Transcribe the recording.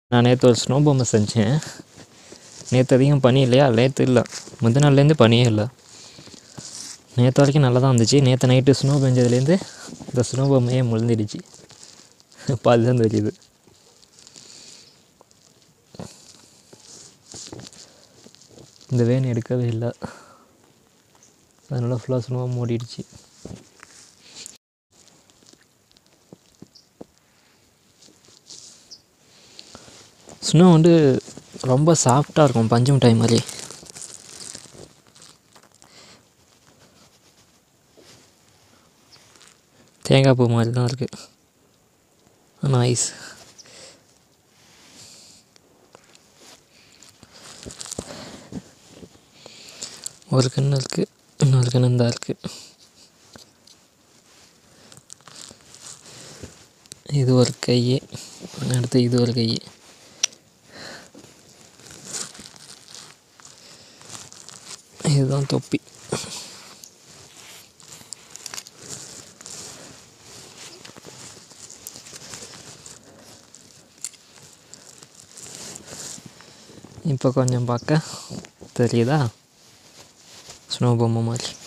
நான் நேற்று ஒரு ஸ்னோ பொம்மை செஞ்சேன். நேற்று அதிகம் பனி இல்லையா, நேற்று இல்லை முந்தின நாள்லேருந்து பனியே இல்லை. நேற்று வரைக்கும் நல்லா தான் இருந்துச்சு. நேற்று நைட்டு ஸ்னோ பெஞ்சதுலேருந்து இந்த ஸ்னோ பொம்மையே முழுந்துடுச்சு. பாதி தான் தெரியுது. இந்த வேன் எடுக்கவே இல்லை, அதனால் ஃபுல்லாக ஸ்னோவாக மூடிடுச்சு. ஸ்னோ வந்து ரொம்ப சாஃப்டாக இருக்கும், பஞ்சு மிட்டாய் மாதிரி. தேங்காய் பூ மாதிரி தான் இருக்குது. ஆனால் ஐஸ். ஒரு கன்று இருக்குது, இன்னொரு கன்று தான் இருக்குது. இது ஒரு கை, அடுத்து இது ஒரு கை. இதுதான் தொப்பி. இப்போ கொஞ்சம் பார்க்க தெரியுதா ஸ்னோ பொம்மை மாதிரி.